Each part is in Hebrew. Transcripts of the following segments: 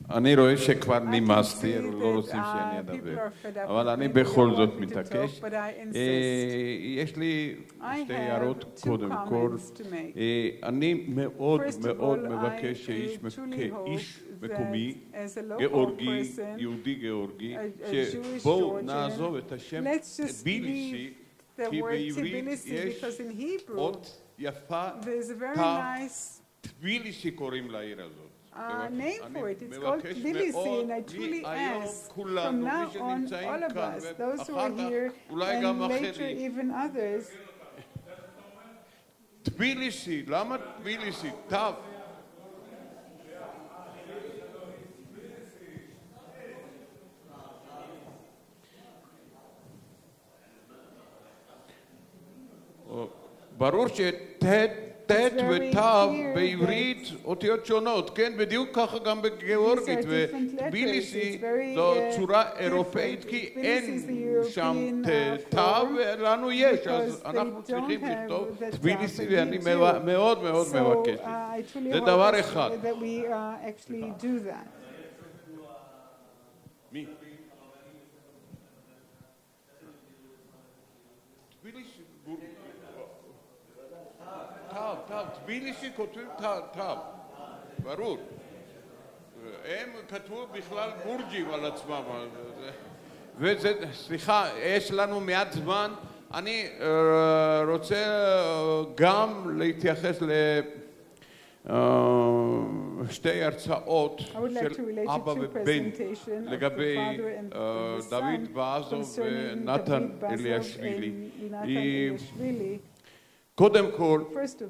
אני רואה שכבר נמאסתי, לא רוצים שאני אדבר, אבל אני בכל זאת מתעקש. יש לי שתי הערות קודם כל. אני מאוד מאוד מבקש שאיש מקומי, גיאורגי, יהודי גיאורגי, שבואו נעזוב את השם טביליסי, כי בעברית יש אות יפה, טביליסי קוראים לעיר הזאת. Name for it. It's called Tbilisi, and I truly ask from now on all of us, those who are here, and later even others. Tbilisi, lama Tbilisi? Tav. ברור ט' ותו בעברית אותיות שונות, כן? בדיוק ככה גם בגיאורגית, וטביליסי זו צורה אירופאית כי אין שם תו ולנו יש, אז אנחנו צריכים לכתוב טביליסי ואני מאוד מאוד מבקש. זה דבר אחד. מי? טביליסי תו, טביליסי כותבים תו, ברור. הם כתבו בכלל בורג'ים על עצמם. סליחה, יש לנו מעט זמן. אני רוצה גם להתייחס לשתי הרצאות של אבא ובן לגבי דוד באזוב ונתן אליאשווילי. קודם כל,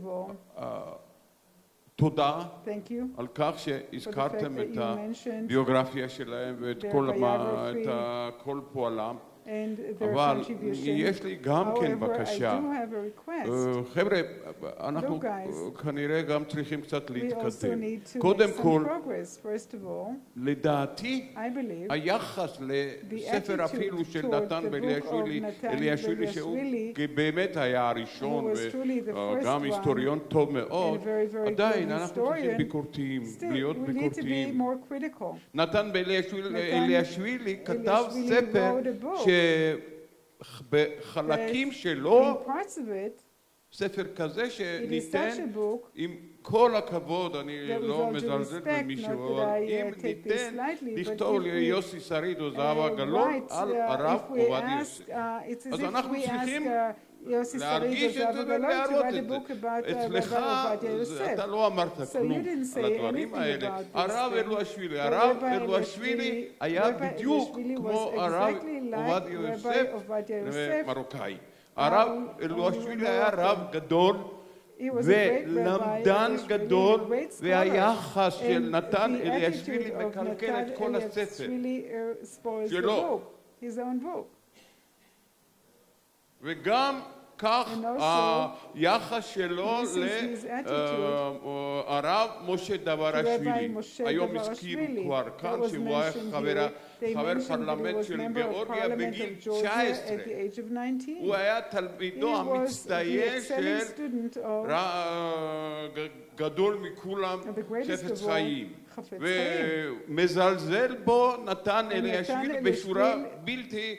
תודה על כך שהזכרתם את הביוגרפיה שלהם ואת כל פועלם. אבל יש לי גם כן בקשה. חבר'ה, אנחנו כנראה גם צריכים קצת להתקדם. קודם כל, לדעתי, היחס לספר אפילו של נתן אליאשווילי, שהוא באמת היה הראשון וגם היסטוריון טוב מאוד, עדיין אנחנו צריכים ביקורתיים, להיות ביקורתיים. נתן אליאשווילי כתב ספר שבחלקים שלו, ספר כזה שניתן, עם כל הכבוד, אני לא מזלזל במישהו, אבל אם ניתן לכתוב ליוסי שריד או זהבה גלאון על הרב עובדיה יוסף, אז אנחנו צריכים להרגיש את זה ולהראות את זה. אצלך, אתה לא אמרת כלום על הדברים האלה. הרב אליאשווילי היה בדיוק כמו הרב עובדיה יוסף מרוקאי. הרב אליאשווילי היה רב גדול ולמדן גדול, והיחס של נתן אליאשווילי מקלקל את כל הספר שלו. וגם כך היחס שלו לרב משה דברשווילי. היום הזכירו כבר כאן שהוא היה חבר פרלמנט של גיאורגיה בגיל 19. הוא היה תלמידו המצטיין של גדול מכולם, חפץ חיים. ומזלזל בו נתן אליאשווילי בשורה בלתי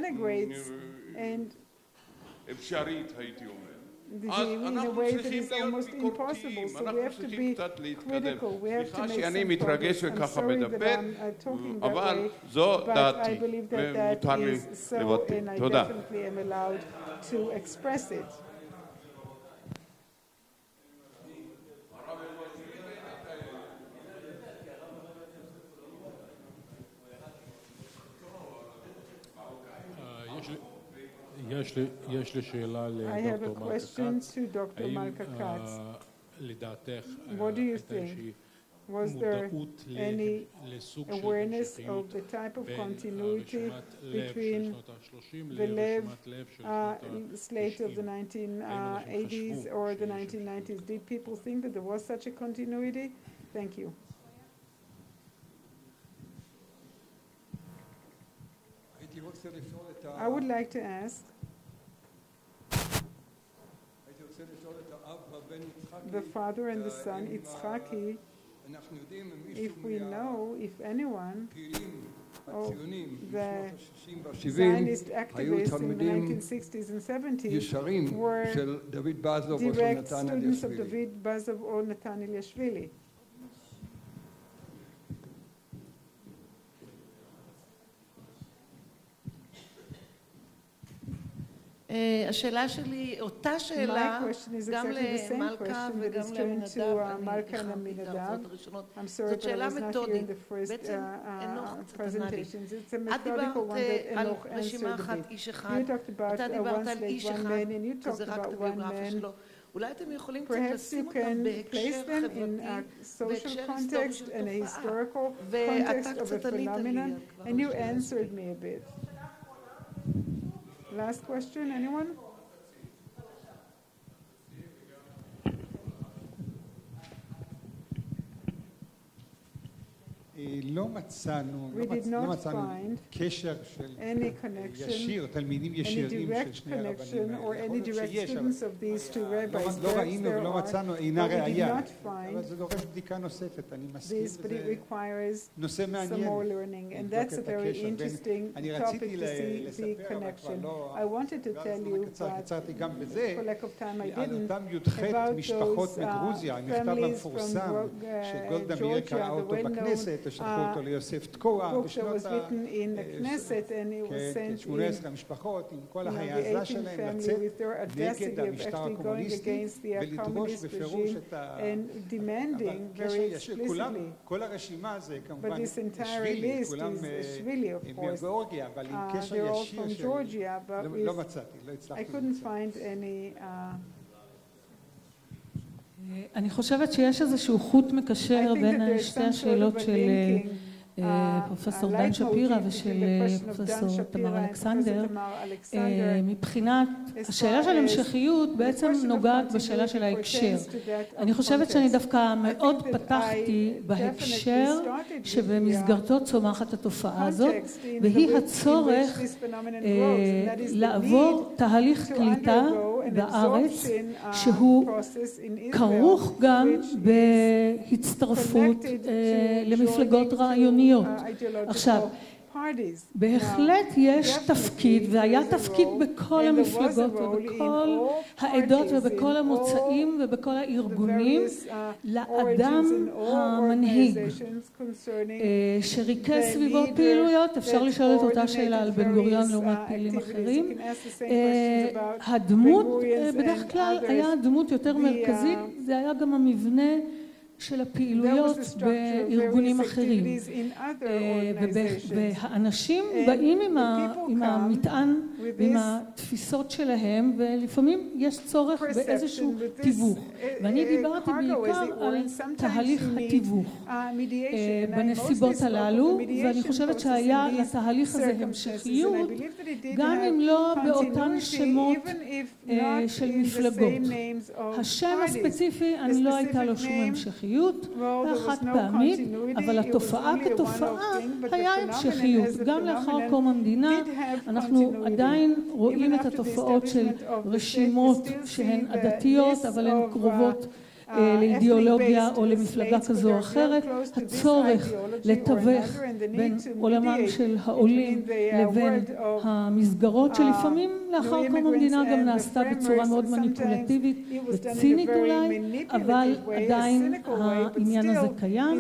אפשרית, הייתי אומר. אז אנחנו צריכים להיות ביקורתיים, אנחנו צריכים קצת להתקדם. סליחה שאני מתרגש וככה מדבר, אבל זו דעתי, ומותר לי לבטא. תודה. יש לי שאלה לדוקטור מלכה כץ. האם לדעתך הייתה איזושהי מודעות לסוג של המשכיות בין רשימת לב של שנות ה-30 לרשימת לב של שנות ה-80s or the 1990s? Did people think that there was such a continuity? Thank you. I would like to ask the father and the son, Yitzchaki, if we know, if anyone of the Zionist activists in the 1960s and 70s were direct students of David Bazov or Natan Eliashvili. השאלה שלי, אותה שאלה, גם למלכה וגם למנדב, אני ניחמתי את ההרצאות הראשונות. זאת שאלה מתודית, בעצם אנוך קצת ענה לי. את דיברת על רשימה אחת, איש אחד, אתה דיברת על איש אחד, וזה רק את הביוגרפיה שלו. אולי אתם יכולים קצת לשים אותם בהקשר חברתי, בהקשר היסטורי של תופעה, ואתה קצת ענית לי. Last question, anyone? לא מצאנו קשר של ישיר, תלמידים ישירים של שני הרבנים האלה. לא ראינו ולא מצאנו, אינה ראייה. אבל זה דורש בדיקה נוספת, אני מסכים, זה נושא מעניין. לבדוק את הקשר בין, אני רציתי לספר, אבל כבר לא, קצרתי גם בזה, על אותם י"ח משפחות מגרוזיה, המכתב המפורסם שגולדה מאיר קראה אותו בכנסת, ושלחו אותו ליוסף תקוע בשנות ה-18 המשפחות עם כל ההעזה שלהם לצאת נגד המשטר הקומוניסטי ולדרוש בפירוש את הקשר ישיר. כל הרשימה זה כמובן שבילי, כולם מגיאורגיה, אבל עם קשר ישיר לא מצאתי, לא הצלחתי למצוא. אני חושבת שיש איזשהו חוט מקשר בין שתי השאלות של פרופסור דן שפירא ושל פרופסור תמר אלכסנדר. מבחינת השאלה של המשכיות בעצם נוגעת בשאלה של ההקשר. אני חושבת שאני דווקא מאוד פתחתי בהקשר שבמסגרתו צומחת התופעה הזאת, והיא הצורך לעבור תהליך קליטה בארץ שהוא כרוך גם בהצטרפות למפלגות רעיוניות. עכשיו, בהחלט יש תפקיד, והיה תפקיד בכל המפלגות ובכל העדות ובכל המוצאים ובכל הארגונים לאדם המנהיג שריכז סביבו פעילויות. אפשר לשאול את אותה שאלה על בן גוריון לעומת פעילים אחרים. הדמות בדרך כלל היה דמות יותר מרכזית, זה היה גם המבנה של הפעילויות בארגונים אחרים, והאנשים באים עם המטען ועם התפיסות שלהם, ולפעמים יש צורך באיזשהו תיווך, ואני דיברתי בעיקר על תהליך התיווך בנסיבות הללו, ואני חושבת שהיה לתהליך הזה המשכיות, גם אם לא באותן שמות של מפלגות. השם הספציפי אני לא הייתה לו שום המשכיות והחד פעמית, אבל התופעה כתופעה היה המשכיות. גם לאחר קום המדינה אנחנו עדיין רואים את התופעות של רשימות שהן עדתיות אבל הן קרובות לאידיאולוגיה או למפלגה כזו או אחרת. הצורך לתווך בין עולמם של העולים לבין המסגרות שלפעמים לאחר קום המדינה גם נעשתה בצורה מאוד מניפולטיבית וצינית אולי, אבל עדיין העניין הזה קיים.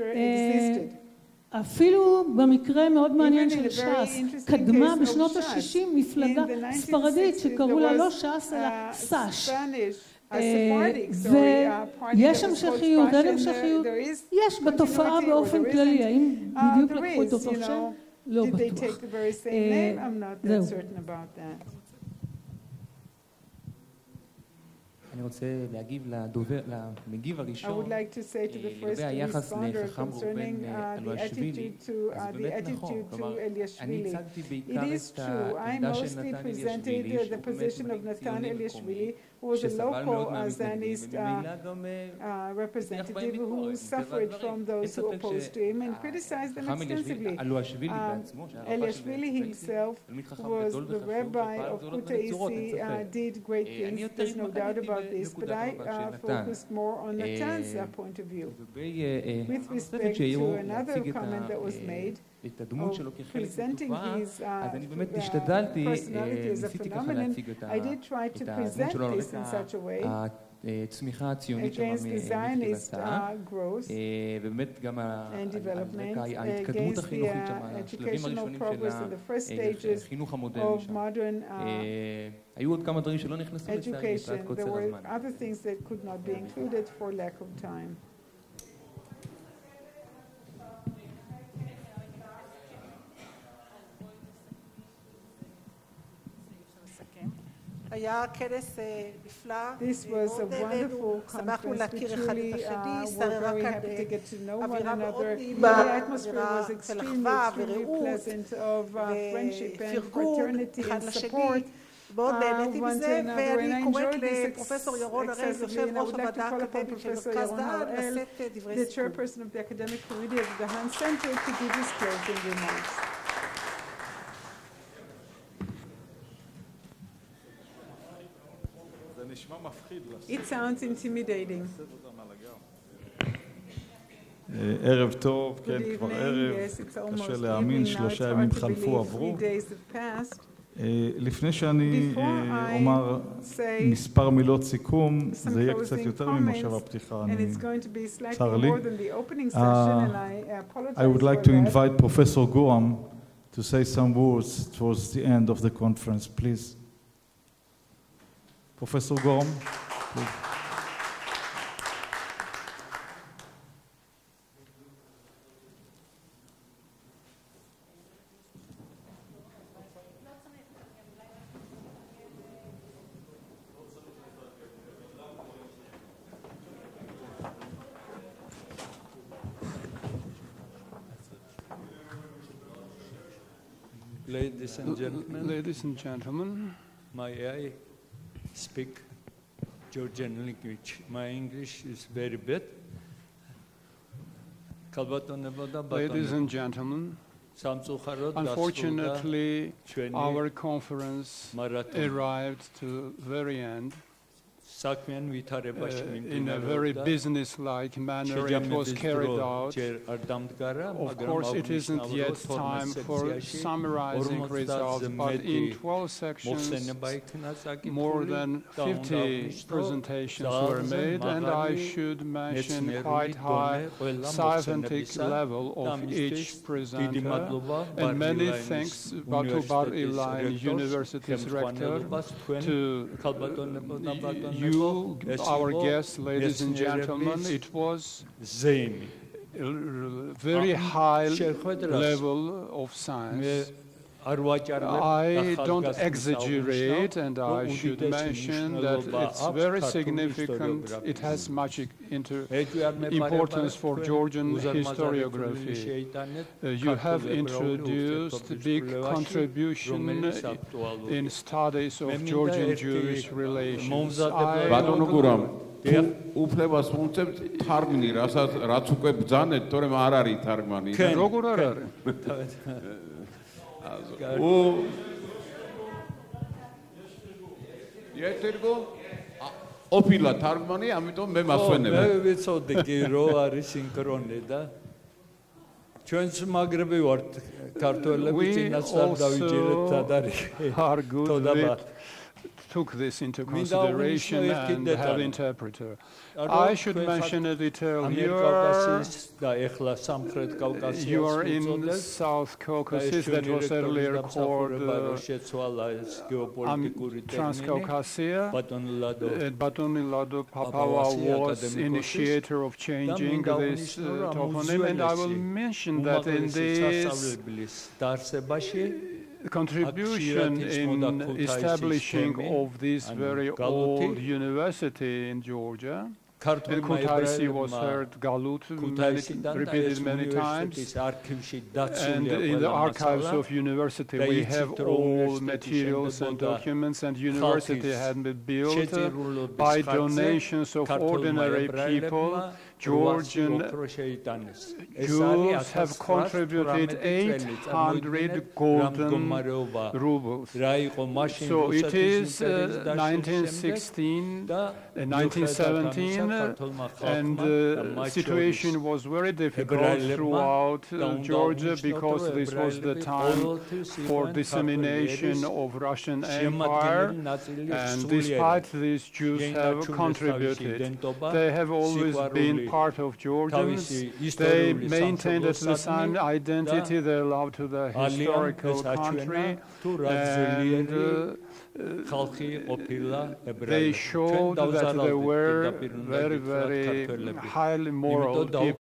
אפילו במקרה מאוד מעניין של ש"ס, קדמה בשנות ה-60 מפלגה ספרדית שקראו לה לא ש"ס אלא ס"ש. ויש המשכיות, אין המשכיות, יש בתופעה באופן כללי, האם בדיוק לקחו את אותו שם? לא בטוח. זהו. אני רוצה להגיב למגיב הראשון לגבי היחס לחכם ראובן אלואשווילי. אז באמת נכון, כלומר אני הצגתי בעיקר את העמדה של נתן אליאשווילי שהוא עומד מול עקרוני who was a local Zionist representative who suffered from those who opposed to him and criticized them extensively. Eliashvili himself was the rabbi of Kutaisi, did great things, there's no doubt about this, but I focused more on Natan's point of view. With respect to another comment that was made, of presenting his personality as a phenomenon, I did try to present this in such a way against the Zionist growth and development, against the educational progress in the first stages of modern education. There were other things that could not be included for lack of time. This was a wonderful conference. We truly were very happy to get to know one another. The atmosphere was extremely pleasant of friendship and fraternity and support. one to another, and I enjoyed this excessively, and I would like to call upon Professor Yaron Harael, the chairperson of the Academic Committee of the Han Center, to give his closing remarks. It sounds intimidating. ערב טוב, כן, כבר ערב, קשה להאמין, 3 ימים חלפו עברו. לפני שאני אומר מספר מילות סיכום, זה יהיה קצת יותר ממושב הפתיחה, צר לי. I would like to invite Professor Gorham to say some words towards the end of the conference, please. Professor Gorham, please. Ladies and gentlemen, may I speak Georgian language? My English is very bad. Ladies and gentlemen, unfortunately, our conference arrived to the very end. In a very business-like manner, it was carried out. Of course, it isn't yet time for summarizing results, but in 12 sections, more than 50 presentations were made, and I should mention quite high scientific level of each presenter. And many thanks to Bar Ilan University's rector, to you, our guests, ladies and gentlemen. It was a very high level of science. I don't exaggerate, and I should mention that it's very significant. It has much importance for Georgian historiography. You have introduced big contribution in studies of Georgian Jewish relations. უფლებას ვუნწევთ თარგმნი, რაც უკვე ბძანეთ, თორემ არ არის თარგმანი. როგორ არ არის? იეთერგო ოფილა თარგმანი, ამიტომ მე მასვენებ. მე ვიცოდი კი რომ არის სინქრონი და ჩვენს მაგრები ვართ ქართველები, წინასწარ დავიჯერეთ სადარი. Took this into consideration and have an interpreter. I should mention a detail here. You are in South Caucasus, that was earlier called Transcaucasia. Batonilado Papawa was initiator of changing this toponym, and I will mention that in this contribution in establishing of this very old university in Georgia, In Kutaisi was heard Galut repeated many times. And in the archives of university we have all materials and documents, and university had been built by donations of ordinary people. Georgian Jews have contributed 800 golden rubles. So it is 1917, and the situation was very difficult throughout Georgia, because this was the time for dissemination of Russian Empire, and despite this, Jews have contributed. They have always been part of Georgians. They maintained at the same identity, their love to the historical country, and they showed that they were very, very highly moral people.